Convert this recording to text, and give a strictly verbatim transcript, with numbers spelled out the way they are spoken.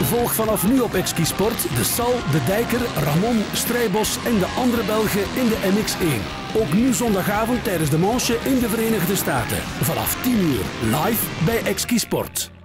Volg vanaf nu op Exkisport de Sal, de Dijker, Ramon, Strijbos en de andere Belgen in de M X één. Ook nu zondagavond tijdens de manche in de Verenigde Staten. Vanaf tien uur live bij Exkisport.